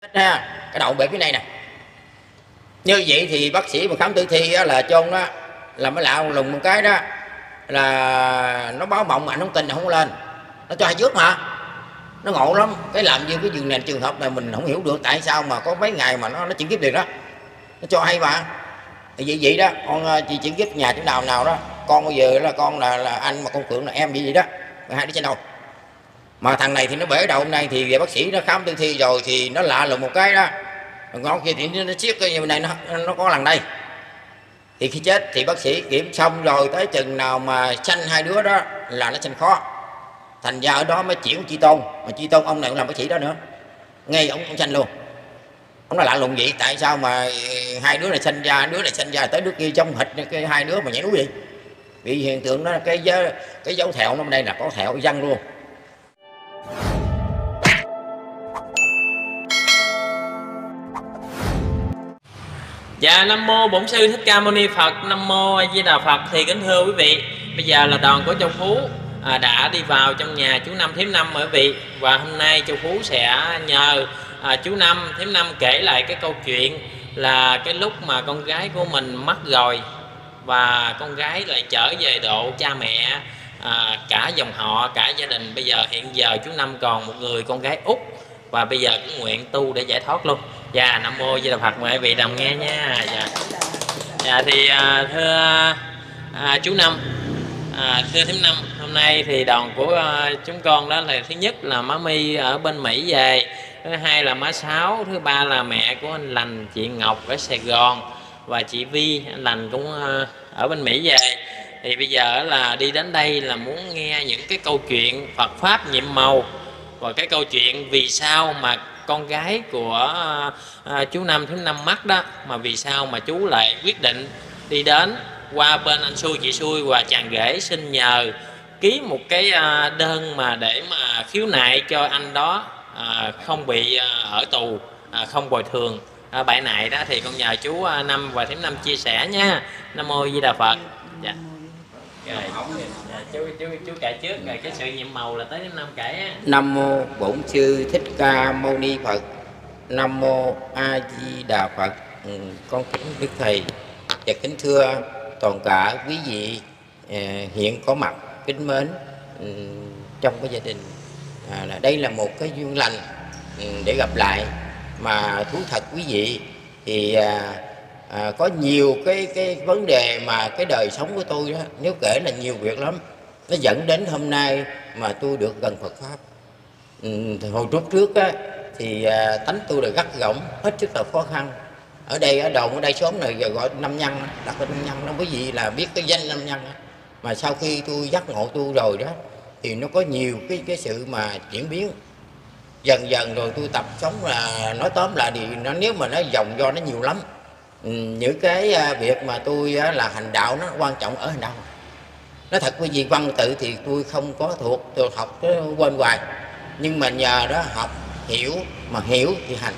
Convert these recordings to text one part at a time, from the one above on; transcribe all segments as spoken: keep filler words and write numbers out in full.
ha, cái đầu bẹp phía này nè. Như vậy thì bác sĩ mà khám tử thi á, là chôn đó là mới lạo lùng một cái đó là nó báo mộng, ảnh không tin, không có lên, nó cho hai trước mà nó ngộ lắm. Cái làm như cái trường này trường hợp này mình không hiểu được tại sao mà có mấy ngày mà nó nó chuyển kiếp liền đó, nó cho hay mà. Thì vậy vậy đó con chị chuyển kiếp nhà chỗ nào nào đó, con bây giờ là con là, là anh mà con Phượng là em vậy vậy đó, hai đứa trên đầu. Mà thằng này thì nó bể đầu hôm nay thì bác sĩ nó khám tử thi rồi thì nó lạ lùng một cái đó, ngon kia thì nó siết cái như này nó nó có lần đây. Thì khi chết thì bác sĩ kiểm xong rồi tới chừng nào mà sanh hai đứa đó là nó sanh khó, thành ra ở đó mới chuyển Chi Tôn. Mà Chi Tôn ông này cũng làm bác sĩ đó nữa, ngay ông ông sanh luôn. Ông nói lạ lùng vậy, tại sao mà hai đứa này sanh ra, đứa này sanh ra tới đứa kia trong hịch, cái hai đứa mà nhảy núi vậy. Vì hiện tượng đó cái cái dấu thẹo nó bên đây là có thẹo văng luôn. Dạ, Nam Mô Bổn Sư Thích Ca Mâu Ni Phật, Nam Mô A Di Đà Phật. Thì kính thưa quý vị, bây giờ là đoàn của Châu Phú à, đã đi vào trong nhà chú Năm Thím Năm quý vị. Và hôm nay Châu Phú sẽ nhờ à, chú Năm Thím Năm kể lại cái câu chuyện là cái lúc mà con gái của mình mất rồi và con gái lại trở về độ cha mẹ, à, cả dòng họ, cả gia đình. Bây giờ hiện giờ chú Năm còn một người con gái út và bây giờ cũng nguyện tu để giải thoát luôn. Dạ, Nam Mô Di Đà Phật, mời quý vị đồng nghe nha. Dạ, dạ thì à, thưa à, chú Năm, à, thưa Thím Năm, hôm nay thì đoàn của à, chúng con đó là thứ nhất là má My ở bên Mỹ về, thứ hai là má Sáu, thứ ba là mẹ của anh Lành, chị Ngọc ở Sài Gòn và chị Vi, anh Lành cũng à, ở bên Mỹ về. Thì bây giờ là đi đến đây là muốn nghe những cái câu chuyện Phật Pháp nhiệm màu và cái câu chuyện vì sao mà con gái của à, chú Năm Thím Năm mất đó, mà vì sao mà chú lại quyết định đi đến qua bên anh xui chị xui và chàng rể xin nhờ ký một cái à, đơn mà để mà khiếu nại cho anh đó à, không bị à, ở tù, à, không bồi thường à, bại nại đó. Thì con nhờ chú à, Năm và Thím Năm chia sẻ nha. Nam Mô Di Đà Phật. Dạ. Rồi, dạ, chú, chú, chú kể trước rồi cái sự nhiệm màu là tới Thím Năm kể á. Nam Mô Bổn Sư Thích Ca Mâu Ni Phật. Nam Mô A Di Đà Phật. Ừ, con kính Đức Thầy và kính thưa toàn cả quý vị à, hiện có mặt kính mến ừ, trong cái gia đình. À, là đây là một cái duyên lành ừ, để gặp lại. Mà thú thật quý vị thì à, à, có nhiều cái cái vấn đề mà cái đời sống của tôi đó, nếu kể là nhiều việc lắm, nó dẫn đến hôm nay mà tôi được gần Phật Pháp. Ừ, hồi trước trước á, thì à, tánh tôi là gắt gỏng, hết sức là khó khăn. Ở đây ở đồn ở đây xóm này giờ gọi năm nhân, đặt tên năm nhân, nó quý vị là biết cái danh năm nhân. Mà sau khi tôi giác ngộ tu rồi đó thì nó có nhiều cái cái sự mà chuyển biến dần dần, rồi tôi tập sống là nói tóm lại thì nó nếu mà nó dòng do nó nhiều lắm. Ừ, những cái à, việc mà tôi á, là hành đạo nó quan trọng ở hành đạo. Nói thật quý vị, văn tự thì tôi không có thuộc, tôi học tôi quên hoài, nhưng mà nhờ đó học hiểu, mà hiểu thì hành,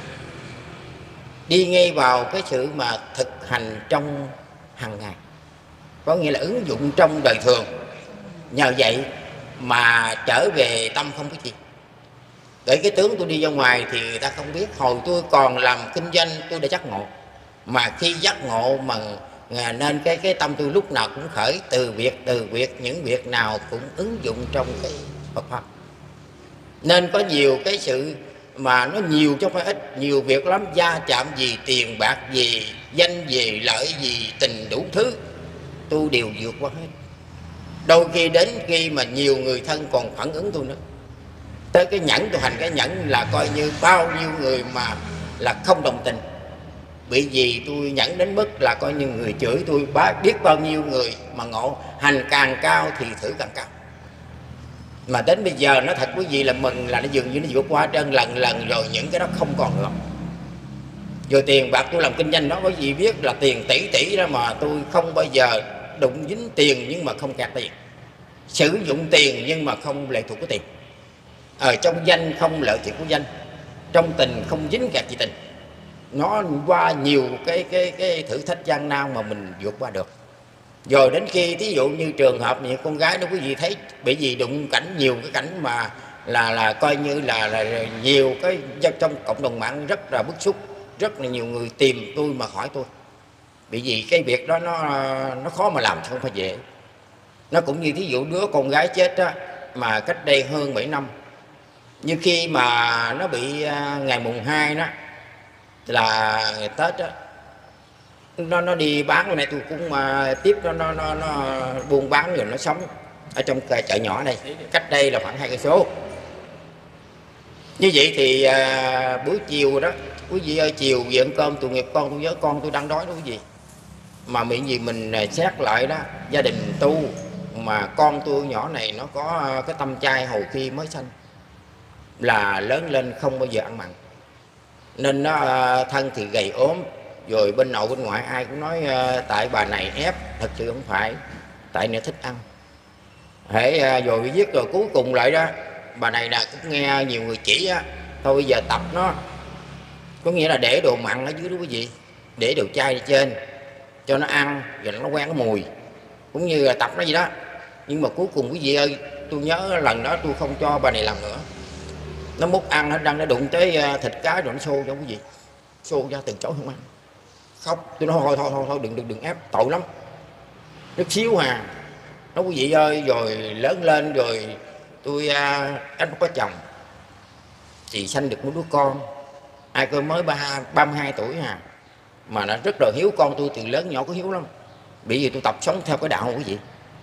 đi ngay vào cái sự mà thực hành trong hàng ngày, có nghĩa là ứng dụng trong đời thường. Nhờ vậy mà trở về tâm không có gì. Để cái tướng tôi đi ra ngoài thì người ta không biết. Hồi tôi còn làm kinh doanh tôi đã giác ngộ, mà khi giác ngộ mà nên cái cái tâm tôi lúc nào cũng khởi từ việc từ việc những việc nào cũng ứng dụng trong cái Phật Pháp. Nên có nhiều cái sự mà nó nhiều chứ không phải ít, nhiều việc lắm, gia chạm gì, tiền bạc gì, danh gì, lợi gì, tình đủ thứ tôi đều vượt qua hết. Đôi khi đến khi mà nhiều người thân còn phản ứng tôi nữa, tới cái nhẫn tôi hành cái nhẫn là coi như bao nhiêu người mà là không đồng tình. Bởi vì tôi nhẫn đến mức là coi như người chửi tôi biết bao nhiêu người, mà ngộ hành càng cao thì thử càng cao. Mà đến bây giờ nó thật quý vị là mừng là nó dường như nó vượt qua trơn lần lần rồi, những cái đó không còn nữa. Rồi tiền bạc tôi làm kinh doanh đó, có gì biết là tiền tỷ tỷ đó mà tôi không bao giờ đụng dính tiền, nhưng mà không kẹt tiền. Sử dụng tiền nhưng mà không lệ thuộc của tiền. Ở trong danh không lợi thuộc của danh, trong tình không dính kẹt gì tình. Nó qua nhiều cái cái cái thử thách gian nan mà mình vượt qua được. Rồi đến khi thí dụ như trường hợp như con gái đó quý vị thấy, bởi vì đụng cảnh nhiều cái cảnh mà là là coi như là, là, là nhiều cái trong cộng đồng mạng rất là bức xúc, rất là nhiều người tìm tôi mà hỏi tôi, bởi vì cái việc đó nó nó khó mà làm, không phải dễ. Nó cũng như thí dụ đứa con gái chết á, mà cách đây hơn bảy năm, như khi mà nó bị ngày mùng hai đó là ngày Tết á, nó nó đi bán, cái này tôi cũng mà tiếp nó nó nó, nó buôn bán rồi nó sống ở trong chợ nhỏ này, cách đây là khoảng hai cây số. Như vậy thì à, buổi chiều đó quý vị ơi, chiều về ăn cơm tội nghiệp con tôi, nhớ con tôi đang đói đó quý vị, mà miệng gì mình xét lại đó, gia đình tu mà con tôi nhỏ này nó có cái tâm trai hồi khi mới sanh, là lớn lên không bao giờ ăn mặn, nên nó thân thì gầy ốm, rồi bên nội bên ngoại ai cũng nói tại bà này ép, thật sự không phải, tại nó thích ăn. Hễ rồi viết rồi cuối cùng lại đó, bà này là cũng nghe nhiều người chỉ á, thôi bây giờ tập nó, có nghĩa là để đồ mặn ở dưới đó quý vị, để đồ chay đi trên cho nó ăn, rồi nó quen cái mùi, cũng như là tập nó gì đó. Nhưng mà cuối cùng quý vị ơi, tôi nhớ lần đó tôi không cho bà này làm nữa, nó múc ăn, nó đang nó đụng tới thịt cá rồi nó xô cho quý vị, xô ra từ chối không ăn, khóc. Tôi nói thôi thôi thôi, thôi đừng đừng đừng ép, tội lắm, nó xíu hà. Nó quý vị ơi, rồi lớn lên rồi tôi anh không có chồng thì sanh được một đứa con, ai cơ mới ba mươi hai tuổi hà, mà nó rất là hiếu con tôi, từ lớn nhỏ có hiếu lắm, bởi vì tôi tập sống theo cái đạo quý vị.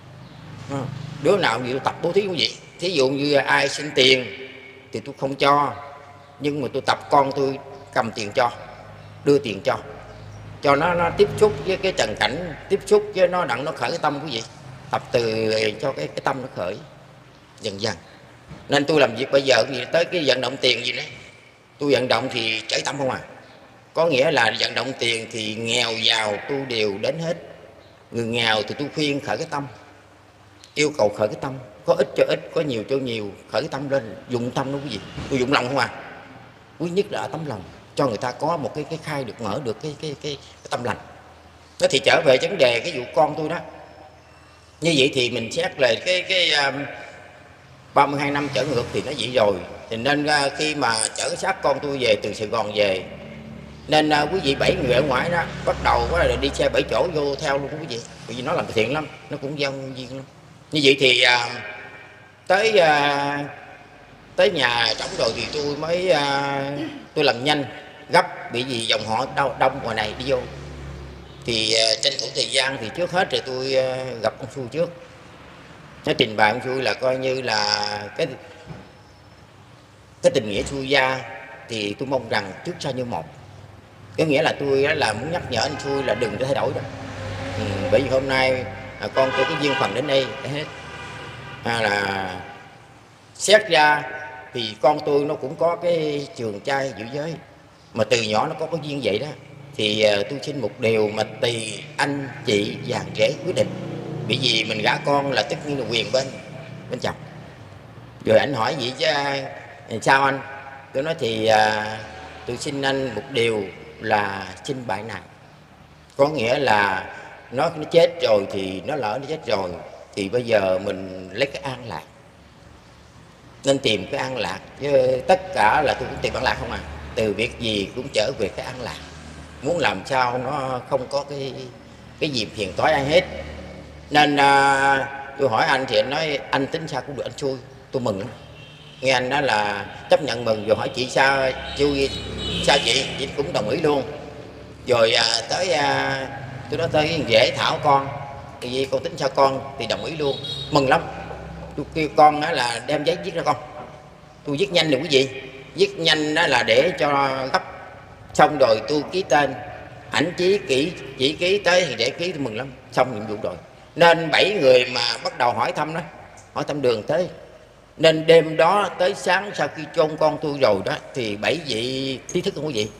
Đứa nào gì tôi tập bố thí quý vị, thí dụ như ai xin tiền thì tôi không cho, nhưng mà tôi tập con tôi cầm tiền cho, đưa tiền cho cho nó nó tiếp xúc với cái trần cảnh, tiếp xúc với nó đặng nó khởi cái tâm quý vị, tập từ cho cái cái tâm nó khởi dần dần. Nên tôi làm việc bây giờ gì tới cái vận động tiền gì đấy, tôi vận động thì chảy tâm không à, có nghĩa là vận động tiền thì nghèo giàu tôi đều đến hết. Người nghèo thì tôi khuyên khởi cái tâm, yêu cầu khởi cái tâm, có ít cho ít, có nhiều cho nhiều, khởi cái tâm lên, dụng tâm đó quý vị, tôi dụng lòng không à, quý nhất là ở tấm lòng, cho người ta có một cái cái khai được, mở được cái cái cái, cái tâm lành. Nó thì trở về vấn đề cái vụ con tôi đó, như vậy thì mình xét là cái cái um, ba mươi hai năm trở ngược thì nó vậy rồi, thì nên uh, khi mà chở xác con tôi về từ Sài Gòn về, nên uh, quý vị bảy người ở ngoài đó bắt đầu có là đi xe bảy chỗ vô theo luôn quý vị, bởi vì nó làm thiện lắm, nó cũng giao duyên lắm. Như vậy thì uh, tới uh, tới nhà trống rồi thì tôi mới uh, tôi làm nhanh gấp, bị vì dòng họ đông, đông ngoài này đi vô, thì uh, tranh thủ thời gian thì trước hết rồi tôi uh, gặp ông Xui trước, nó trình bày ông Xui là coi như là cái cái tình nghĩa Xui gia, thì tôi mong rằng trước sau như một, có nghĩa là tôi là muốn nhắc nhở anh Xui là đừng có thay đổi đó. Ừ, bởi vì hôm nay à, con tôi cái duyên phần đến đây hết, à, là xét ra thì con tôi nó cũng có cái trường trai giữ giới, mà từ nhỏ nó có cái duyên vậy đó, thì uh, tôi xin một điều mà tùy anh chị và rể quyết định, bởi vì mình gả con là tất nhiên là quyền bên bên chồng. Rồi anh hỏi vậy chứ sao anh, tôi nói thì uh, tôi xin anh một điều là xin bại nạn, có nghĩa là nó nó chết rồi thì nó lỡ nó chết rồi thì bây giờ mình lấy cái an lạc, nên tìm cái an lạc, chứ tất cả là tôi cũng tìm an lạc không à, từ việc gì cũng trở về cái an lạc, muốn làm sao nó không có cái cái gì phiền toái ai hết. Nên à, tôi hỏi anh thì anh nói anh tính sao cũng được, anh Xui, tôi mừng lắm. Nghe anh đó là chấp nhận mừng, rồi hỏi chị sao Xui sao chị, chị cũng đồng ý luôn. Rồi à, tới à, tôi nói tới dễ Thảo con, thì vì con tính sao con thì đồng ý luôn, mừng lắm. Tôi kêu con đó là đem giấy viết ra con, tôi viết nhanh được quý vị, viết nhanh đó là để cho gấp, xong rồi tôi ký tên, ảnh chí kỹ chỉ ký tới thì để ký, tôi mừng lắm, xong nhiệm vụ rồi. Nên bảy người mà bắt đầu hỏi thăm đó, hỏi thăm đường tới, nên đêm đó tới sáng sau khi chôn con tôi rồi đó, thì bảy vị trí thức không quý vị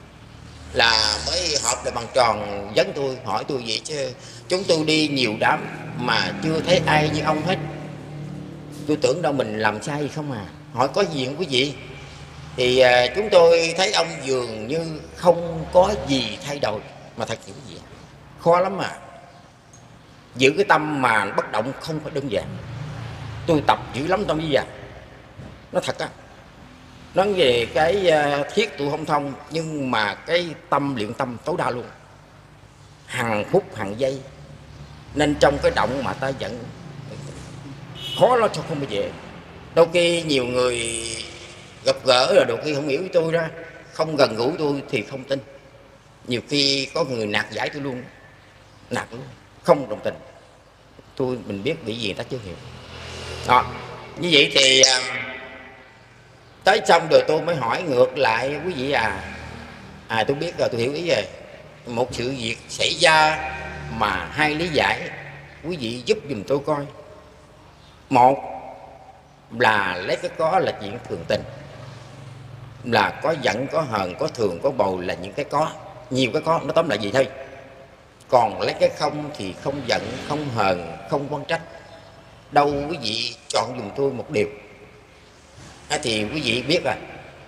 là mới họp lại bằng tròn vấn tôi, hỏi tôi vậy chứ chúng tôi đi nhiều đám mà chưa thấy ai như ông hết, tôi tưởng đâu mình làm sai gì không à, hỏi có gì không quý vị. Thì à, chúng tôi thấy ông dường như không có gì thay đổi, mà thật sự quý vị khó lắm mà, giữ cái tâm mà bất động không phải đơn giản, tôi tập dữ lắm tâm bây giờ. nó thật á. Nói về cái thiết tu không thông, nhưng mà cái tâm luyện tâm tối đa luôn, hàng phút hàng giây. Nên trong cái động mà ta giận khó lo cho không bao về. Đôi khi nhiều người gặp gỡ rồi đôi khi không hiểu với tôi đó, không gần gũi tôi thì không tin. Nhiều khi có người nạt giải tôi luôn, nạt luôn, không đồng tình. Tôi mình biết bị gì người ta chưa hiểu đó. Như vậy thì tới xong rồi tôi mới hỏi ngược lại quý vị à à tôi biết rồi, tôi hiểu ý rồi. Một sự việc xảy ra mà hai lý giải, quý vị giúp giùm tôi coi. Một là lấy cái có là chuyện thường tình, là có giận, có hờn, có thường, có bầu là những cái có, nhiều cái có, nó tóm lại gì thôi. Còn lấy cái không thì không giận, không hờn, không quan trách. Đâu quý vị chọn giùm tôi một điều à, thì quý vị biết rồi.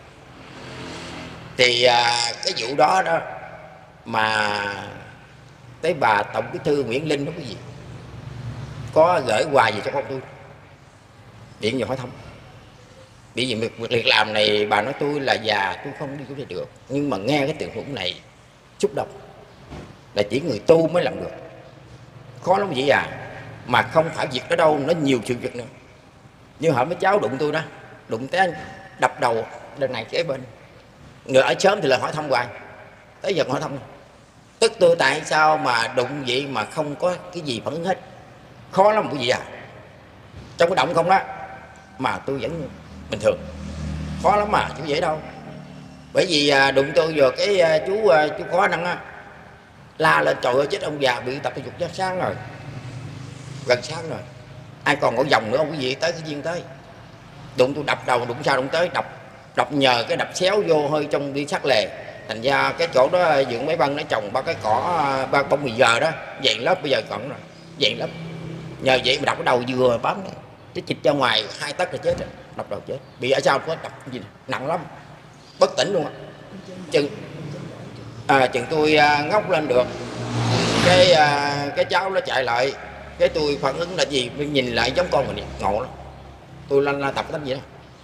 Thì à, cái vụ đó đó mà tới bà Tổng Bí thư Nguyễn Linh đó quý vị có gửi quà gì cho con tôi, điện vào hỏi thăm. Bởi vì việc, việc làm này bà nói tôi là già, tôi không đi chỗ này được. Nhưng mà nghe cái tình huống này xúc động, là chỉ người tu mới làm được. Khó lắm vậy à. Mà không phải việc đó đâu, nó nhiều sự việc nữa. Như hỏi mấy cháu đụng tôi đó, đụng té đập đầu lần này kế bên. Người ở sớm thì là hỏi thăm hoài, tới giờ hỏi thăm. Tức tôi tại sao mà đụng vậy mà không có cái gì phản ứng hết. Khó lắm quý vị à. Trong cái động không đó mà tôi vẫn bình thường. Khó lắm mà chứ dễ đâu. Bởi vì đụng tôi vừa cái chú chú khó năng á, la lên trời ơi chết ông già bị tập thể dục giá sáng rồi, gần sáng rồi, ai còn ngồi vòng nữa không quý vị, tới cái duyên tới. Đụng tôi đập đầu, đụng sao đụng tới, đập đập nhờ cái đập xéo vô hơi trong đi sát lề. Thành ra cái chỗ đó dựng mấy băng nó trồng ba cái cỏ ba bông mì giờ đó, dàn lớp bây giờ còn rồi, dàn lớp. Nhờ vậy mà đập cái đầu vừa bám này, cái chịch ra ngoài hai tấc là chết rồi, đập đầu chết. Bị ở sao có đập gì này, nặng lắm, bất tỉnh luôn á. Chừng à, chừng tôi ngóc lên được, cái cái cháu nó chạy lại, cái tôi phản ứng là gì, mình nhìn lại giống con mình ngộ lắm. Tôi lăn la tập cái gì đó,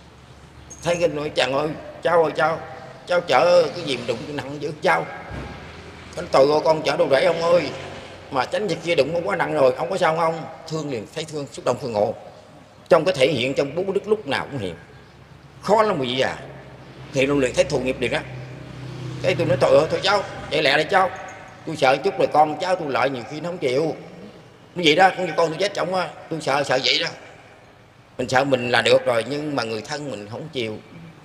thấy cái nói chàng ơi cháu ơi cháu cháu chở cái gì mà đụng nặng dữ cháu. Cái tội ơi con chở đồ rễ ông ơi, mà tránh việc kia đụng quá nặng rồi, ông có sao không? Thương liền, thấy thương, xúc động thương ngộ. Trong cái thể hiện trong bố đức lúc nào cũng hiện. Khó lắm gì à. Hiện luôn liền thấy thù nghiệp liền á. Cái tôi nói tội ơi thôi cháu, chạy lẹ đây cháu. Tôi sợ chút rồi con cháu tôi lợi nhiều khi nó không chịu. Như vậy đó, không như con tôi chết chồng á, tôi sợ sợ vậy đó. Mình sợ mình là được rồi nhưng mà người thân mình không chịu.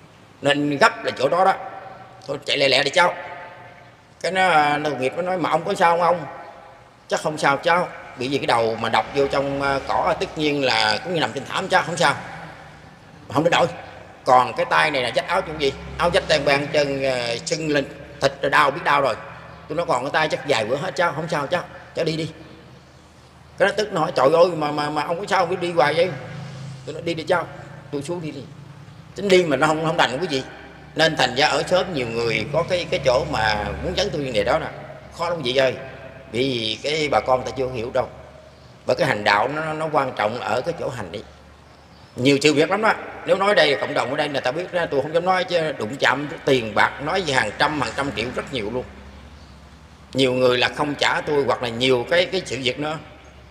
Nên gấp là chỗ đó đó. Thôi chạy lẹ lẹ đi cháu. Cái nó đồng nghiệp nó nói mà ông có sao không? Chắc không sao cháu. Bị vì cái đầu mà đập vô trong cỏ tất nhiên là cũng như nằm trên thảm cháu, không sao. Mà không đến đổi. Còn cái tay này là dách áo chung gì? Áo dách tay bàn chân sưng lên thịt rồi đau biết đau rồi. Tôi nói còn cái tay chắc dài bữa hết cháu, không sao cháu. Cháu đi đi. Cái nó tức nó hỏi trời ơi mà mà mà ông có sao biết đi hoài vậy? Tôi nói đi đi cháu, tôi xuống đi đi. Tính đi mà nó không không đành quý vị. Nên thành ra ở sớm nhiều người có cái cái chỗ mà muốn dẫn tôi như này đó nè, khó lắm quý vị ơi. Vì cái bà con ta chưa hiểu đâu. Bởi cái hành đạo nó nó quan trọng ở cái chỗ hành đi. Nhiều sự việc lắm đó. Nếu nói đây cộng đồng ở đây là ta biết đó, tôi không dám nói chứ đụng chạm tiền bạc nói về hàng trăm hàng trăm triệu rất nhiều luôn. Nhiều người là không trả tôi hoặc là nhiều cái cái sự việc nữa.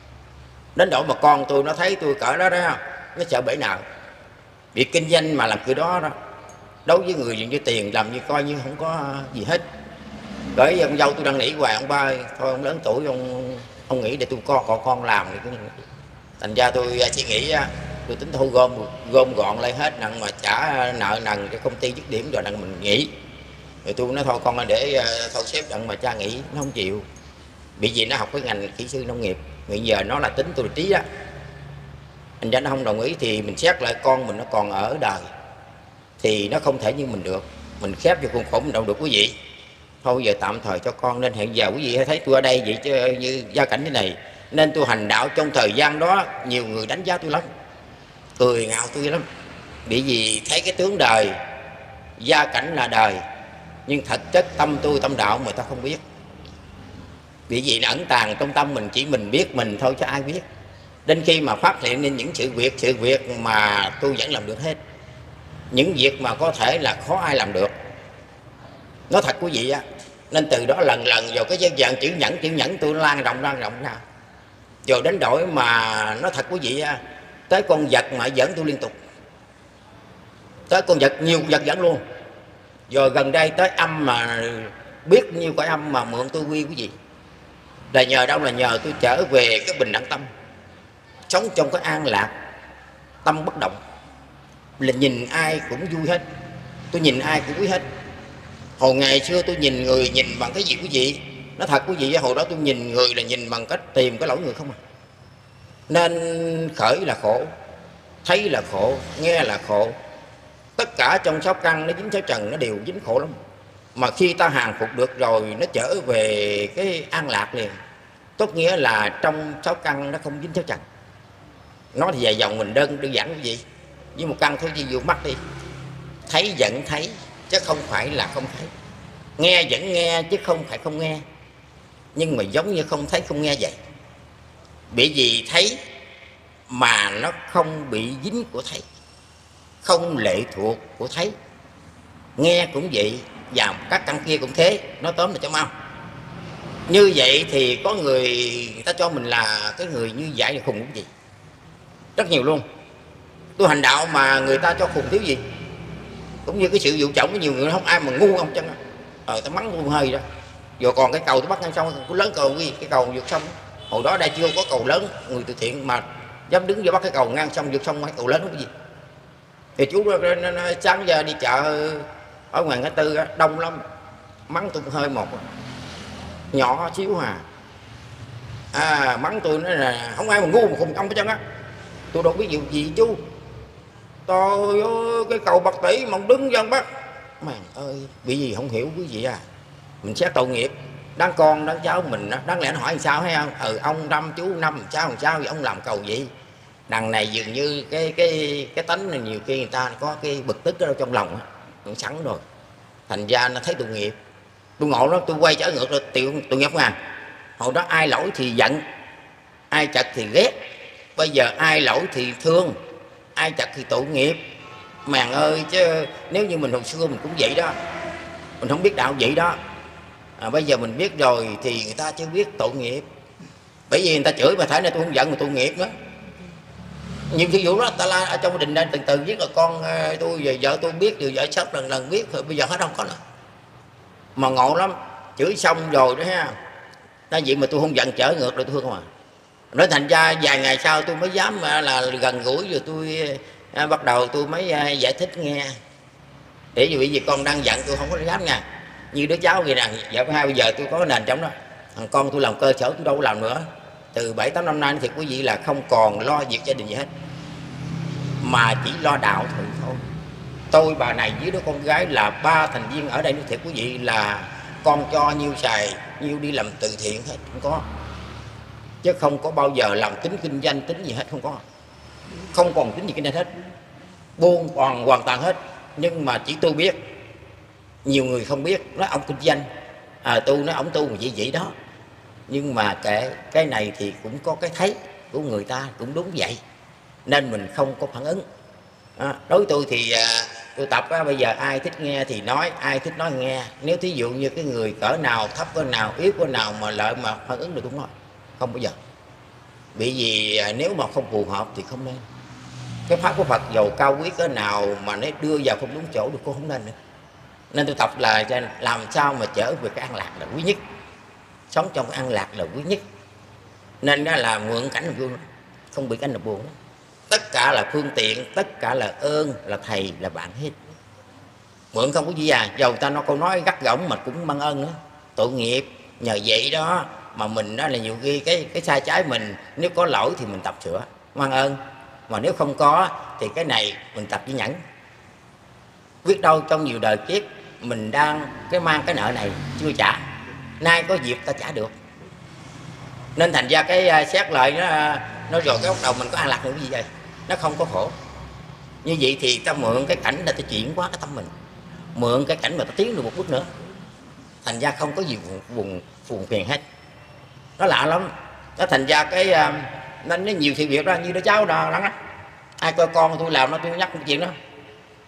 Đến độ mà con tôi nó thấy tôi cỡ đó đó, nó sợ bể nợ. Việc kinh doanh mà làm kiểu đó đó, đối với người dùng như tiền làm như coi như không có gì hết. Bởi ông dâu tôi đang nỉ hoài, ông ba ơi, thôi ông lớn tuổi ông ông nghĩ để tôi con con con làm thì thành ra tôi suy nghĩ tôi tính thu gom gom gọn lại hết nặng mà trả nợ nần cho công ty dứt điểm rồi nặng mình nghỉ. Rồi tôi nói thôi con để thôi sếp đặng mà cha nghỉ, nó không chịu. Bị gì nó học cái ngành kỹ sư nông nghiệp, bây giờ nó là tính tôi là trí đó. Anh ra nó không đồng ý thì mình xét lại con mình nó còn ở đời thì nó không thể như mình được, mình khép cho khuôn khổ mình đâu được quý vị. Thôi giờ tạm thời cho con, nên hiện giờ quý vị thấy tôi ở đây vậy chứ như gia cảnh thế này, nên tôi hành đạo trong thời gian đó nhiều người đánh giá tôi lắm, cười ngạo tôi lắm. Bởi vì thấy cái tướng đời, gia cảnh là đời, nhưng thật chất tâm tôi tâm đạo người ta không biết. Bởi vì nó ẩn tàng trong tâm mình, chỉ mình biết mình thôi chứ ai biết. Đến khi mà phát hiện nên những sự việc sự việc mà tôi vẫn làm được hết. những việc mà có thể là khó ai làm được. Nói thật quý vị á, nên từ đó lần lần vào cái giai đoạn chữ nhẫn chữ nhẫn tôi lan rộng lan rộng ra, rồi đến đổi mà nói thật quý vị á, tới con vật mà dẫn tôi liên tục, tới con vật nhiều vật dẫn luôn. Rồi gần đây tới âm mà biết nhiêu cái âm mà mượn tôi quy quý vị, là nhờ đâu? Là nhờ tôi trở về cái bình đẳng tâm, sống trong cái an lạc, tâm bất động, là nhìn ai cũng vui hết, tôi nhìn ai cũng quý hết. Hồi ngày xưa tôi nhìn người nhìn bằng cái gì quý vị? Nói thật quý vị, hồi đó tôi nhìn người là nhìn bằng cách tìm cái lỗi người không à. Nên khởi là khổ, thấy là khổ, nghe là khổ, tất cả trong sáu căn nó dính sáu trần nó đều dính khổ lắm. Mà khi ta hàng phục được rồi nó trở về cái an lạc liền. Tốt nghĩa là trong sáu căn nó không dính sáu trần. Nói thì dài dòng mình đơn đơn giản quý vị, với một căn thôi, chỉ vô mắt đi, thấy vẫn thấy chứ không phải là không thấy, nghe vẫn nghe chứ không phải không nghe, nhưng mà giống như không thấy không nghe vậy. Bởi vì thấy mà nó không bị dính của thấy, không lệ thuộc của thấy. Nghe cũng vậy, và các căn kia cũng thế. Nói tóm là cho mau. Như vậy thì có người, người ta cho mình là cái người như vậy là khùng cái gì. Rất nhiều luôn. Tôi hành đạo mà người ta cho khùng thiếu gì. Cũng như cái sự vụ trọng, nhiều người không ai mà ngu ông chân. Ờ, ta mắng tôi hơi đó. Rồi còn cái cầu tôi bắt ngang sông, có lớn cầu cái, cái cầu vượt sông. Hồi đó đây chưa có cầu lớn, người từ thiện mà dám đứng vô bắt cái cầu ngang sông vượt sông, cái cầu lớn không có gì. Thì chú sáng giờ đi chợ ở ngoài ngã tư đông lắm, mắng tôi hơi một nhỏ xíu hà, à, mắng tôi nói là không ai mà ngu mà khùng ông hết trơn á. Tôi đâu biết gì, gì chú, tôi cái cầu bạc tỷ mà đứng dân bắt. Mày ơi, bị gì không hiểu quý vị à. Mình xét tội nghiệp đáng con đáng cháu mình, đáng lẽ nó hỏi làm sao hay không. Ừ, ông năm chú năm sao làm sao thì ông làm cầu vậy. Đằng này dường như cái cái cái tánh này nhiều khi người ta có cái bực tức ở trong lòng nó sẵn rồi, thành ra nó thấy tội nghiệp. Tôi ngộ đó, tôi quay trở ngược rồi tiểu tội nghiệp à. Hồi đó ai lỗi thì giận, ai chật thì ghét, bây giờ ai lỗi thì thương, ai chật thì tội nghiệp. Màng ơi, chứ nếu như mình hồi xưa mình cũng vậy đó, mình không biết đạo vậy đó, à, bây giờ mình biết rồi thì người ta chưa biết tội nghiệp. Bởi vì người ta chửi mà thể này tôi không giận mà tội nghiệp nữa. Nhiều thí dụ đó ta la ở trong gia đình đây từ từ viết là con tôi về vợ tôi biết, rồi vợ sắp lần lần biết, rồi bây giờ hết không có nữa. Mà ngộ lắm, chửi xong rồi đó ha, nói vậy mà tôi không giận trở ngược rồi tôi thương không à. Nói thành ra vài ngày sau tôi mới dám là gần gũi, rồi tôi à, bắt đầu tôi mới à, giải thích nghe. Để vì vì con đang giận tôi không có dám nha. Như đứa cháu vậy nè, vợ hai bây giờ tôi có nền trong đó, thằng con tôi làm cơ sở tôi đâu có làm nữa. Từ bảy tám năm nay thì quý vị là không còn lo việc gia đình gì hết, mà chỉ lo đạo thôi thôi. Tôi bà này với đứa con gái là ba thành viên ở đây, nói thiệt quý vị là con cho nhiêu xài nhiêu đi làm từ thiện hết, không có. Chứ không có bao giờ làm tính kinh doanh tính gì hết, không có. Không còn tính gì kinh doanh hết, buông hoàn hoàn toàn hết. Nhưng mà chỉ tôi biết, nhiều người không biết. Nói ông kinh doanh, à, tôi nói ông tu mà vậy vậy đó. Nhưng mà kệ, cái này thì cũng có cái thấy của người ta cũng đúng vậy, nên mình không có phản ứng. À, đối với tôi thì à, tôi tập á, bây giờ ai thích nghe thì nói, ai thích nói nghe. Nếu thí dụ như cái người cỡ nào thấp cỡ nào yếu cỡ nào mà lợi mà phản ứng được cũng nói, không bao giờ. Bởi vì à, nếu mà không phù hợp thì không nên. Cái pháp của Phật dầu cao quý cỡ nào mà nó đưa vào không đúng chỗ được cũng không nên nữa. Nên tôi tập là làm sao mà trở về cái an lạc là quý nhất, sống trong cái an lạc là quý nhất. Nên đó là mượn cảnh là vui, không bị cảnh là buồn. Tất cả là phương tiện, tất cả là ơn, là thầy, là bạn hết. Mượn không có gì à, dầu ta nó câu nói gắt gỏng mà cũng mang ơn nữa. Tội nghiệp, nhờ vậy đó mà mình đó là nhiều khi cái cái sai trái mình, nếu có lỗi thì mình tập sửa, mang ơn. Mà nếu không có thì cái này mình tập với nhẫn. Biết đâu trong nhiều đời kiếp mình đang cái mang cái nợ này chưa trả, nay có dịp ta trả được. Nên thành ra cái xét lại nó nó rồi cái bắt đầu mình có an lạc được cái gì vậy, nó không có khổ. Như vậy thì ta mượn cái cảnh là ta chuyển hóa cái tâm mình, mượn cái cảnh mà ta tiến được một bước nữa, thành ra không có gì buồn buồn phiền hết. Nó lạ lắm. Nó thành ra cái nên nó nhiều sự việc đó, như đứa cháu đó lắm á, ai coi con tôi làm nó tôi nhắc cái chuyện đó.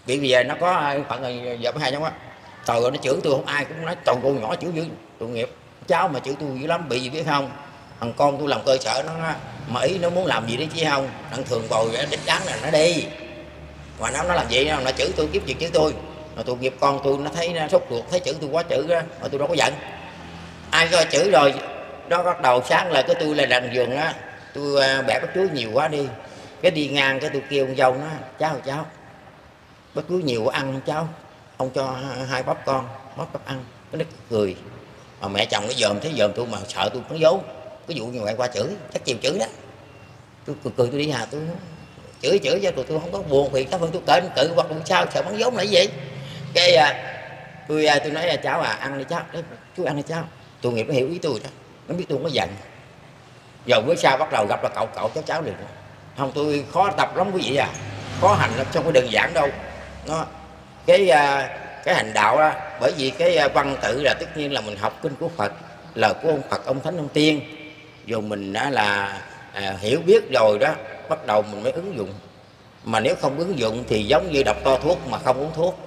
vì bây giờ nó có phận này vợ hai nhau á, trời ơi nó chửi tôi không ai cũng nói trời cô nhỏ chửi dữ tội nghiệp, cháu mà chửi tôi dữ lắm bị gì biết không, thằng con tôi làm cơ sở nó mà ý nó muốn làm gì đấy chứ không, thằng thường bồi đích đáng là nó đi mà nó nó làm gì nó chửi tôi kiếp việc chửi tôi, rồi tôi nghiệp con tôi nó thấy nó sốt ruột thấy chửi tôi quá chửi đó mà tôi đâu có giận, ai coi chửi rồi nó bắt đầu sáng là cái tôi là đằng giường á, tôi bẻ bắp chuối nhiều quá đi, cái đi ngang cái tôi kêu con dâu nó cháu cháu bắp chuối nhiều quá ăn cháu, ông cho hai bắp con bắp bắp ăn, cái nó cười mà mẹ chồng nó dòm thấy dòm tôi mà sợ tôi nó giấu cái vụ như vậy qua chửi chắc chiều chửi đó, tôi cười, cười tôi đi hà tôi chửi chửi cho tôi tôi không có buồn vì các phần tôi cởi tự hoặc làm sao sợ bắn vốn là gì cái à, tôi tôi nói là cháu à ăn đi cháu đấy chú ăn đi cháu, tôi nghiệp nó hiểu ý tôi đó, nó biết tôi không có giận, giờ bữa sau bắt đầu gặp là cậu cậu cháu cháu liền không, tôi khó tập lắm quý vị à, khó hành lắm trong cái đơn giản đâu nó cái cái hành đạo đó, bởi vì cái văn tự là tất nhiên là mình học kinh của Phật, lời của ông Phật ông Thánh ông Tiên, dù mình đã là à, hiểu biết rồi đó bắt đầu mình mới ứng dụng, mà nếu không ứng dụng thì giống như đọc to thuốc mà không uống thuốc,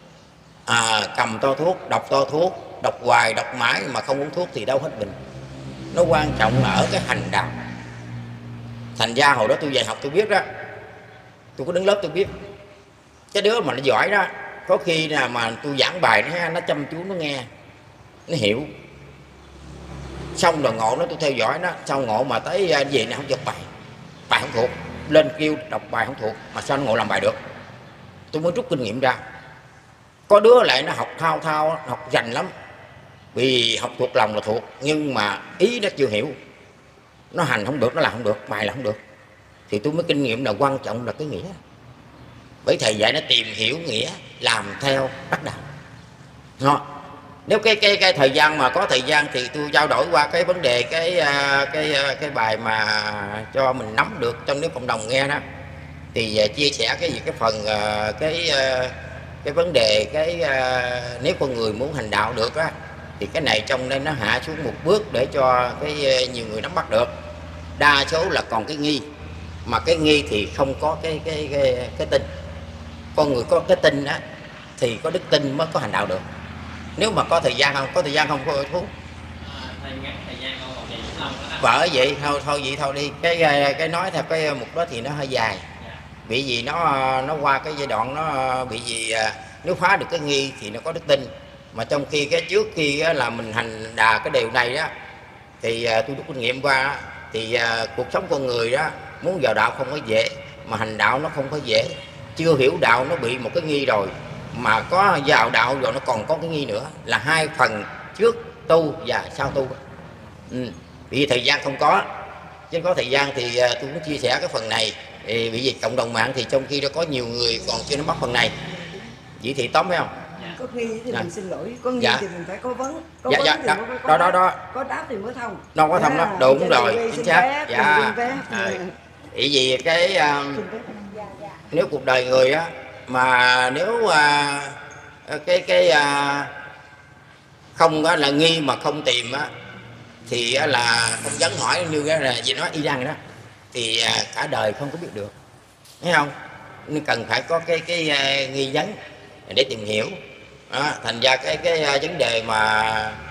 à, cầm to thuốc đọc to thuốc đọc hoài đọc mãi mà không uống thuốc thì đâu hết bệnh, nó quan trọng là ở cái hành đạo. Thành ra hồi đó tôi dạy học tôi biết đó, tôi có đứng lớp tôi biết cái đứa mà nó giỏi đó có khi nào mà tôi giảng bài nó nó chăm chú nó nghe nó hiểu, xong rồi ngộ nó tôi theo dõi nó, xong ngộ mà tới về này không giật bài bài không thuộc lên kêu đọc bài không thuộc mà sao nó ngộ làm bài được, tôi mới rút kinh nghiệm ra. Có đứa lại nó học thao thao học rành lắm vì học thuộc lòng là thuộc nhưng mà ý nó chưa hiểu, nó hành không được nó làm không được bài là không được, thì tôi mới kinh nghiệm là quan trọng là cái nghĩa, bởi thầy dạy nó tìm hiểu nghĩa làm theo bắt đầu nó. Nếu cái cái cái thời gian mà có thời gian thì tôi trao đổi qua cái vấn đề cái cái cái bài mà cho mình nắm được trong nếu cộng đồng nghe đó, thì chia sẻ cái gì cái phần cái cái vấn đề cái nếu con người muốn hành đạo được á thì cái này trong đây nó hạ xuống một bước để cho cái nhiều người nắm bắt được, đa số là còn cái nghi, mà cái nghi thì không có cái cái cái, cái tin, con người có cái tin á thì có đức tin mới có hành đạo được, nếu mà có thời gian không có thời gian không có thuốc bởi vậy thôi thôi vậy thôi đi cái cái nói theo cái mục đó thì nó hơi dài, bị gì nó nó qua cái giai đoạn nó bị gì nếu phá được cái nghi thì nó có đức tin, mà trong khi cái trước khi là mình hành đà cái điều này đó thì tôi rút kinh nghiệm qua đó, thì cuộc sống con người đó muốn vào đạo không có dễ, mà hành đạo nó không có dễ, chưa hiểu đạo nó bị một cái nghi rồi, mà có vào đạo rồi nó còn có cái nghi nữa là hai phần trước tu và sau tu. Ừ. Vì thời gian không có, chứ có thời gian thì tôi cũng chia sẻ cái phần này, thì vì cộng đồng mạng thì trong khi đó có nhiều người còn chưa nắm bắt phần này, vậy thì tóm phải không? Có nghi thì dạ. mình xin lỗi, có nghi dạ. thì mình phải có vấn, có dạ, vấn dạ, thì đó, mới có đó, đáp, đó, đó. có đáp thì mới thông. Đâu có thông đó, đúng rồi, chính xác. Dạ. Bởi vì cái uh, nếu cuộc đời người á mà nếu uh, cái cái uh, không uh, là nghi mà không tìm á thì uh, là không dám hỏi như cái là gì nói y rằng đó thì uh, cả đời không có biết được, thấy không? Nên cần phải có cái cái uh, nghi vấn để tìm hiểu. Đó, thành ra cái cái uh, vấn đề mà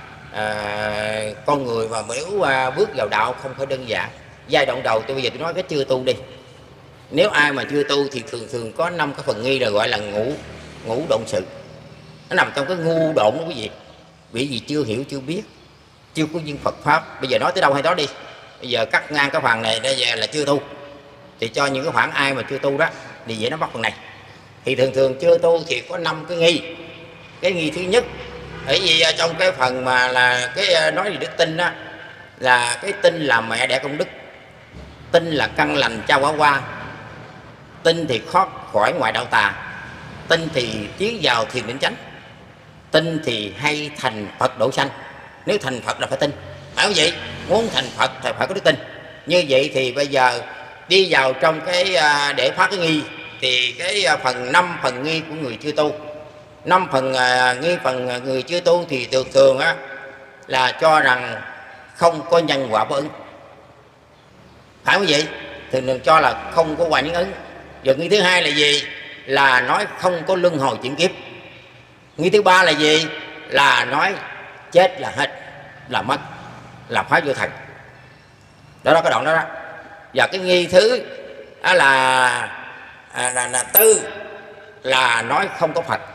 uh, con người mà nếu uh, bước vào đạo không phải đơn giản. Giai đoạn đầu tôi bây giờ tôi nói cái chưa tu đi, nếu ai mà chưa tu thì thường thường có năm cái phần nghi là gọi là ngũ ngũ độn sự, nó nằm trong cái ngu độn đó quý vị, vì gì chưa hiểu chưa biết, chưa có duyên Phật pháp. Bây giờ nói tới đâu hay đó đi, bây giờ cắt ngang cái phần này bây giờ là chưa tu, thì cho những cái khoảng ai mà chưa tu đó thì dễ nó bắt phần này. Thì thường thường chưa tu thì có năm cái nghi. Cái nghi thứ nhất, bởi vì trong cái phần mà là cái nói về đức tin đó, là cái tin là mẹ đẻ công đức, tin là căn lành trao quả qua, tin thì thoát khỏi ngoại đạo tà, tin thì tiến vào thiền định chánh, tin thì hay thành Phật độ sanh. Nếu thành Phật là phải tin, phải không vậy? Muốn thành Phật thì phải có đức tin. Như vậy thì bây giờ đi vào trong cái để phá cái nghi thì cái phần năm phần nghi của người chưa tu, năm phần nghi phần người chưa tu thì thường thường á là cho rằng không có nhân quả báo ứng, phải không vậy? Thường thường cho là không có quả nhân ứng. Rồi nghi thứ hai là gì? là nói không có luân hồi chuyển kiếp. Nghi thứ ba là gì? Là nói chết là hết, là mất, là phá vô thần. Đó là cái đoạn đó đó. Và cái nghi thứ đó là, là, là, là tư là nói không có Phật,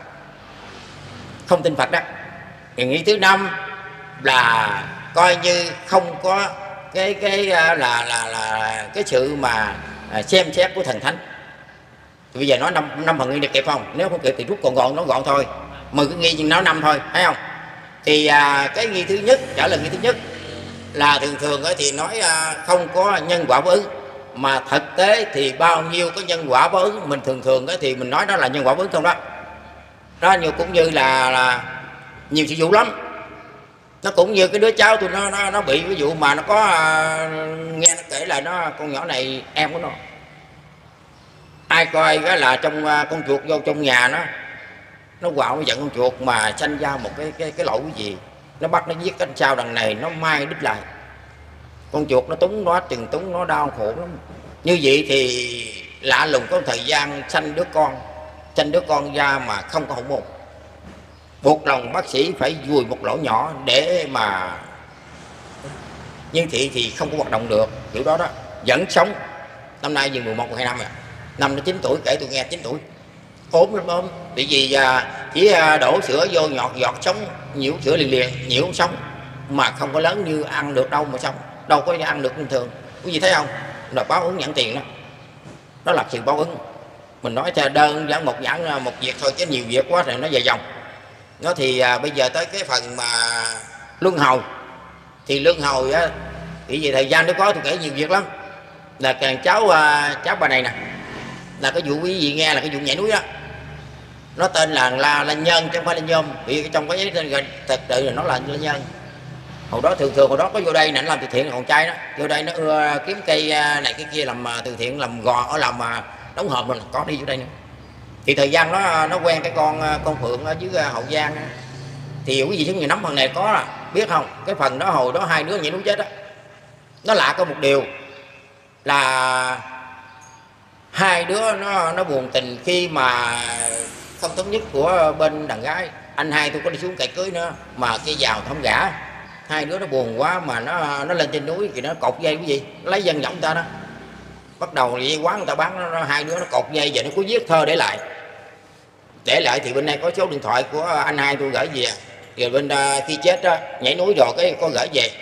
không tin Phật đó. Thì nghi thứ năm là coi như không có cái cái là là là cái sự mà xem xét của thần thánh. Thì bây giờ nói năm năm phần nghi được kịp không? Nếu không kịp thì rút gọn gọn nó gọn thôi. Mười cái nghi nhưng nói năm thôi, thấy không? Thì à, cái nghi thứ nhất, trả lời nghi thứ nhất là thường thường thì nói à, không có nhân quả báo ứng, mà thực tế thì bao nhiêu cái nhân quả báo ứng mình thường thường thì mình nói đó là nhân quả báo ứng không đó. Đó nhiều cũng như là, là nhiều sự vụ lắm. Nó cũng như cái đứa cháu tôi nó nó, nó bị cái vụ mà nó có à, nghe nó kể là nó con nhỏ này em của nó, ai coi cái là trong à, con chuột vô trong nhà nó nó quạo nó giận con chuột mà sanh ra một cái cái cái lỗi cái gì, nó bắt nó giết cái sao đằng này nó mai đứt lại, con chuột nó túng nó chừng túng nó đau khổ lắm. Như vậy thì lạ lùng có thời gian sanh đứa con, sanh đứa con ra mà không có hậu môn, buộc lòng bác sĩ phải vùi một lỗ nhỏ để mà, nhưng thị thì không có hoạt động được kiểu đó đó, vẫn sống. Năm nay vừa mười một mười hai năm rồi, năm nó chín tuổi, kể tôi nghe chín tuổi, ốm lắm ốm, tại vì à, chỉ à, đổ sữa vô nhọt giọt sống, nhiễu sữa liền liền nhiễu sống, mà không có lớn như ăn được đâu mà sống, đâu có ăn được bình thường. Quý vị thấy không, là báo ứng nhận tiền đó, đó là sự báo ứng. Mình nói theo đơn giản một giảng một việc thôi chứ nhiều việc quá rồi nó dài dòng. Nó thì à, bây giờ tới cái phần mà luân hồi, thì luân hồi á, thì vì thời gian nó có tôi kể nhiều việc lắm. Là càng cháu à, cháu bà này nè, là cái vụ quý vị nghe là cái vụ nhảy núi đó, nó tên là là, là nhân chứ không phải là nhôm, vì trong cái giấy tên thật sự là nó là là nhân. Hồi đó thường thường hồi đó có vô đây nè, nó làm từ thiện, còn trai đó vô đây nó ưa kiếm cây này cái kia làm từ thiện, làm gò ở làm đóng hộp mình có đi vô đây nữa. Thì thời gian nó nó quen cái con con Phượng ở dưới Hậu Giang, thì quý vị chúng người nắm phần này có là biết không, cái phần đó hồi đó hai đứa nhảy núi chết đó, nó lạ có một điều là hai đứa nó nó buồn tình khi mà không thống nhất của bên đàn gái. Anh hai tôi có đi xuống cày cưới nữa mà cái giàu không gả, hai đứa nó buồn quá mà nó nó lên trên núi thì nó cột dây cái gì, nó lấy dân giọng ta đó, bắt đầu dây quán người ta bán nó, nó hai đứa nó cột dây và nó có viết thơ để lại để lại thì bên đây có số điện thoại của anh hai tôi gửi về, rồi bên uh, khi chết đó, nhảy núi rồi cái có gửi về,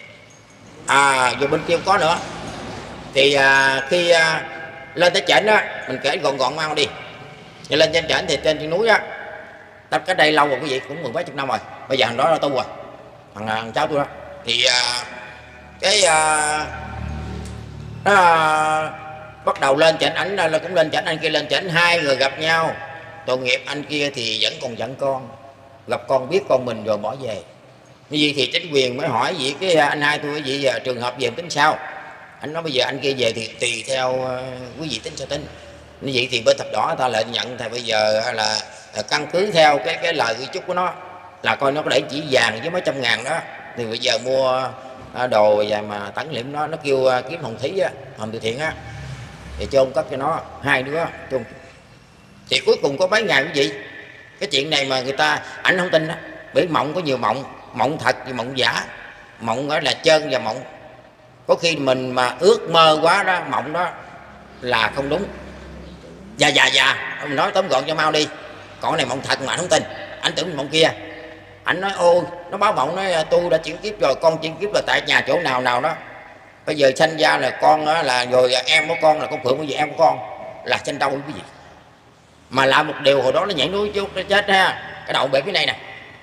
à rồi bên kia có nữa. Thì uh, khi uh, lên tới trển đó mình kể gọn gọn mau đi, rồi lên trên trển thì trên trên núi á, đắp cái đây lâu rồi quý vị, cũng mười mấy chục năm rồi, bây giờ thằng đó nó tu rồi, thằng, thằng cháu tôi đó. Thì uh, cái uh, nó uh, bắt đầu lên trển, ảnh là cũng lên trển, anh kia lên trển, hai người gặp nhau, tội nghiệp anh kia thì vẫn còn giận con, gặp con biết con mình rồi bỏ về. Như vậy thì chính quyền mới hỏi gì cái anh hai tôi cái gì trường hợp về tính sao, anh nói bây giờ anh kia về thì tùy theo uh, quý vị tính sao tính. Như vậy thì bên thập đỏ ta lại nhận thì bây giờ là căn cứ theo cái cái lời ghi chúc của nó là coi nó có để chỉ vàng với mấy trăm ngàn đó, thì bây giờ mua đồ và mà tẩn liệm nó, nó kêu kiếm hồng thí á, hồng từ thiện á, thì chôn cất cho nó hai đứa chôn. Thì cuối cùng có mấy ngày quý vị, cái chuyện này mà người ta ảnh không tin đó, bởi mộng có nhiều mộng, mộng thật và mộng giả, mộng gọi là trơn và mộng. Có khi mình mà ước mơ quá đó, mộng đó là không đúng. Dạ dạ dạ, mình nói tóm gọn cho mau đi, còn này mộng thật mà anh không tin, anh tưởng mộng kia. Anh nói ôi, nó báo mộng nói tôi đã chuyển kiếp rồi, con chuyển kiếp là tại nhà chỗ nào nào đó, bây giờ sanh ra là con là rồi em của con là con Phượng, bây giờ em của con là sanh đâu cái gì. Mà lại một điều hồi đó nó nhảy núi chút nó chết ha, cái đầu bể phía này nè.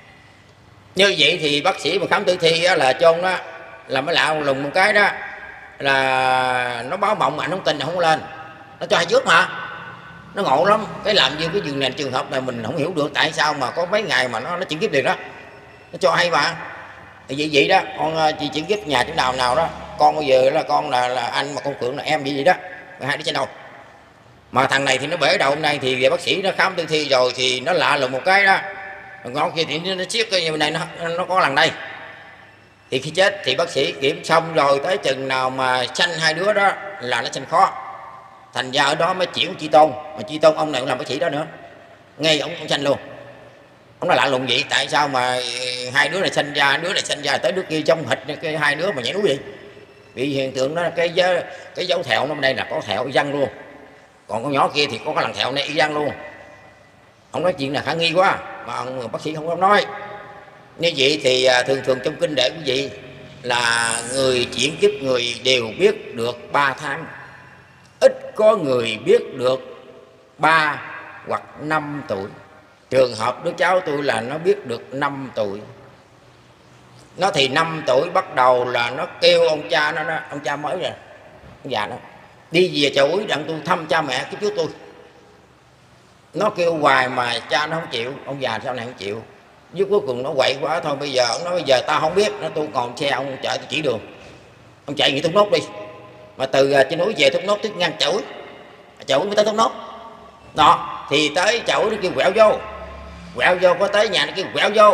Như vậy thì bác sĩ mà khám tử thi đó, là chôn đó là mới lạ lùng một cái đó là nó báo mộng mà anh không tin, không lên, nó cho hai trước mà nó ngộ lắm. Cái làm như cái trường này trường hợp này mình không hiểu được tại sao mà có mấy ngày mà nó nó chuyển kiếp liền đó, nó cho hay mà. Thì vậy vậy đó, con chị chuyển kiếp nhà chỗ nào nào đó, con bây giờ là con là, là anh mà con Phượng là em vậy vậy đó, hai đứa trên đâu. Mà thằng này thì nó bể đầu hôm nay thì về bác sĩ nó khám tử thi rồi thì nó lạ lùng một cái đó, ngon kia thì nó siết cái như này, nó nó có lần đây. Thì khi chết thì bác sĩ kiểm xong rồi tới chừng nào mà sanh hai đứa đó là nó sanh khó, thành ra ở đó mới chuyển Chi Tôn, mà Chi Tôn ông này cũng làm bác sĩ đó nữa, ngay ông cũng sanh luôn. Ông nói lạ lùng vậy, tại sao mà hai đứa này sanh ra, đứa này sanh ra tới đứa kia trong hịch, cái hai đứa mà nhảy núi vậy? Vì hiện tượng đó cái dấu, cái dấu thẹo nó bên đây là có thẹo y văn luôn, còn con nhỏ kia thì có cái lần thẹo này y văn luôn. Ông nói chuyện là khả nghi quá mà ông bác sĩ không có nói. Như vậy thì thường thường trong kinh đệ quý vị là người chuyển kiếp người đều biết được ba tháng, ít có người biết được ba hoặc năm tuổi. Trường hợp đứa cháu tôi là nó biết được năm tuổi. Nó thì năm tuổi bắt đầu là nó kêu ông cha nó, nó ông cha mới rồi, ông già nó đi về chầu úi đặng tôi thăm cha mẹ kiếp trước tôi. Nó kêu hoài mà cha nó không chịu, ông già sau này không chịu. Với cuối cùng nó quậy quá thôi, bây giờ ông nói bây giờ tao không biết, nó tôi còn xe ông chở tôi chỉ đường, ông chạy nghỉ Thốt Nốt đi. Mà từ trên núi về Thốt Nốt tới ngang chợ úi, chợ úi mới tới Thốt Nốt đó, thì tới chợ úi nó kêu quẹo vô, quẹo vô có tới nhà nó kêu quẹo vô.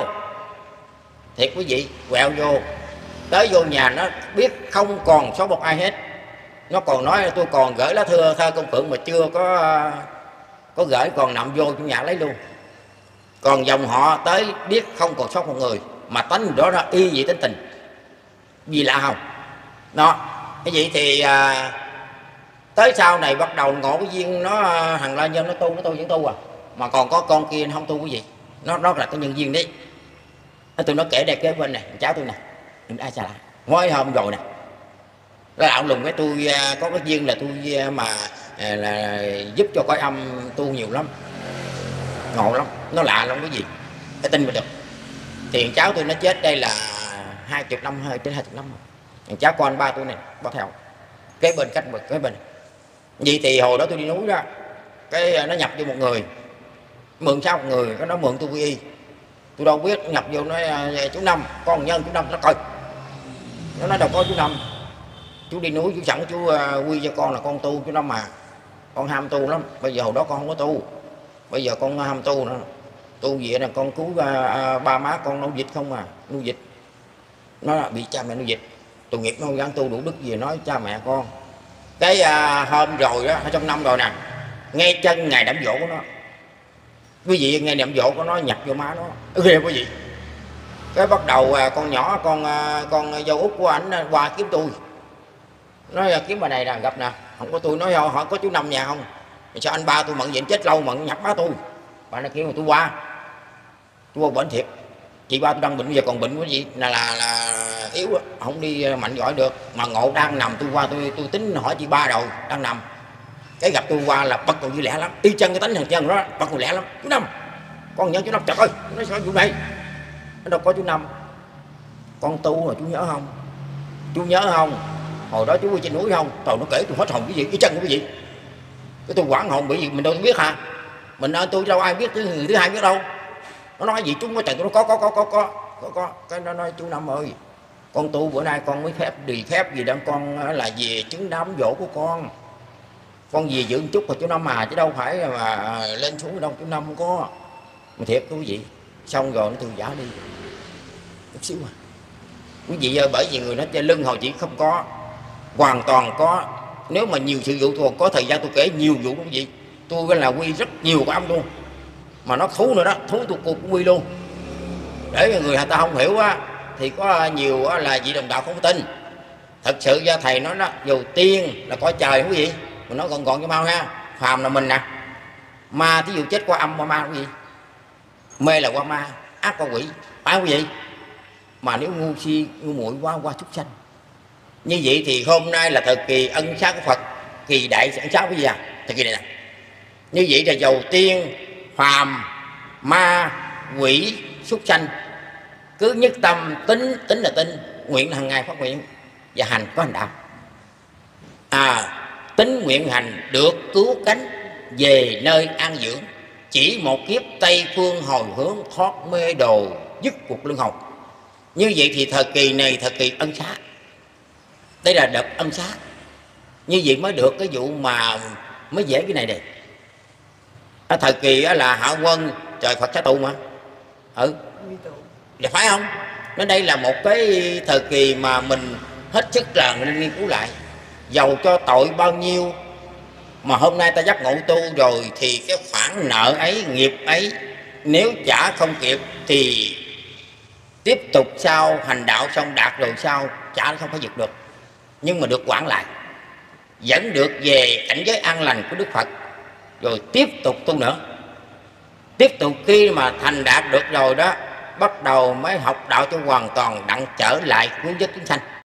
Thiệt quý vị, quẹo vô tới vô nhà nó biết không còn số một ai hết. Nó còn nói là tôi còn gửi lá thư thơ công phượng mà chưa có có gửi, còn nằm vô trong nhà lấy luôn. Còn dòng họ tới biết không còn sót một người, mà tánh đó nó y vậy tính tình gì lạ không đó. Cái vậy thì à, tới sau này bắt đầu ngộ cái duyên nó thằng La Nhân nó tu, nó tu vẫn tu à, mà còn có con kia nó không tu cái gì, nó nó là cái nhân duyên đấy. Tôi nó kể đây kế bên này cháu tôi nè, đừng ai xa lạ mới hôm rồi nè, nó lạo lùng cái tôi có cái duyên là tôi mà là giúp cho cõi âm tu nhiều lắm, ngộ lắm, nó lạ lắm cái gì cái tin mà được. Thì cháu tôi nó chết đây là hai chục năm, hơi trên hai chục năm rồi. Cháu con ba tôi này bắt theo kế bên cách bực kế bên. Vậy thì hồi đó tôi đi núi đó, cái nó nhập vô một người, mượn sao một người, cái nó mượn tôi quy y, tôi đâu biết, nhập vô nói chú Năm con nhân chú Năm nó coi, nó nói đâu có chú Năm, chú đi núi chú sẵn chú uh, quy cho con là con tu chú Năm mà con ham tu lắm, bây giờ hồi đó con không có tu, bây giờ con ham tu nữa, tu gì là con cứu uh, uh, ba má con nuôi dịch không à, nuôi dịch, nó bị cha mẹ nuôi dịch, tội nghiệp nó gắng tu đủ đức gì nói cha mẹ con. Cái uh, hôm rồi đó, ở trong năm rồi nè, ngay chân ngày đám dỗ của nó, quý vị nghe niệm dỗ của nó nhập vô má nó ghê quý vị. Cái bắt đầu uh, con nhỏ con uh, con dâu út của ảnh qua kiếm tôi, nói kiếm bà này nè, gặp nè, không có tôi, nói hỏi có chú Năm nhà không, sao anh ba tôi mận diện chết lâu mận nhập má tôi, bà này kêu mà tôi qua, tôi qua bệnh thiệt, chị ba tôi đang bệnh, bây giờ còn bệnh cái gì là là, là yếu đó, không đi mạnh giỏi được, mà ngộ đang nằm tôi qua, tôi tôi tính hỏi chị ba rồi đang nằm, cái gặp tôi qua là bắt còn dữ lẹ lắm, y chân cái tánh thằng chân đó bắt còn lẹ lắm. Chú Năm con nhớ chú Năm, trời ơi nó sao vụ này, nó đâu có chú Năm, con tu mà chú nhớ không, chú nhớ không hồi đó chú đi trên núi không, trời nó kể tôi hết hồn cái gì, y chân cái gì, cái tôi quảng hồn bị gì mình đâu biết hả, mình ơi tôi đâu ai biết, chứ người thứ hai biết đâu. Nó nói gì chúng có trận, nó có có có có có có có cái nó nói chú Năm ơi, con tu bữa nay con mới phép đi phép gì đang con là về chứng đám dỗ của con con về giữ một chút rồi chú Năm mà, chứ đâu phải mà lên xuống đâu, chú Năm không có mà thiệt quý vị. Xong rồi nó từ giả đi chút xíu mà quý vị ơi, bởi vì người nó trên lưng hồi chỉ không có, hoàn toàn có. Nếu mà nhiều sự vụ tôi có thời gian tôi kể nhiều vụ quý vị, tôi là quy rất nhiều cái âm luôn, mà nó thú nữa đó, thú tôi cũng quy luôn, để người ta không hiểu á thì có nhiều á, là vị đồng đạo không tin. Thật sự ra thầy nói đó, dù tiên là có trời quý vị, mình nói gọn gọn cho mau ha, phàm là mình nè, ma thí dụ chết qua âm qua ma quý vị, mê là qua ma, ác qua quỷ, phải quý vị, mà nếu ngu si ngu muội quá qua súc sanh. Như vậy thì hôm nay là thời kỳ ân xá của Phật, kỳ đại ân xá bây giờ thời kỳ này nè. Như vậy là dầu tiên phàm ma quỷ súc sanh cứ nhất tâm tính, tính là tin, nguyện là hàng ngày phát nguyện và hành có hành đạo. À, tính nguyện hành được cứu cánh về nơi an dưỡng, chỉ một kiếp Tây phương hồi hướng thoát mê đồ dứt cuộc luân hồi. Như vậy thì thời kỳ này thời kỳ ân xá, đây là đợt ân xá. Như vậy mới được cái vụ mà mới dễ cái này đây. Ở thời kỳ là Hạ Quân trời Phật xá tù mà, ừ là phải không? Nên đây là một cái thời kỳ mà mình hết sức là nên nghiên cứu lại, dầu cho tội bao nhiêu Mà hôm nay ta giác ngộ tu rồi thì cái khoản nợ ấy, nghiệp ấy, nếu trả không kịp thì tiếp tục sau hành đạo xong đạt rồi sau trả không phải giật được, nhưng mà được quản lại, dẫn được về cảnh giới an lành của Đức Phật, rồi tiếp tục tu nữa. Tiếp tục khi mà thành đạt được rồi đó, bắt đầu mới học đạo cho hoàn toàn đặng trở lại cứu giúp chúng sanh.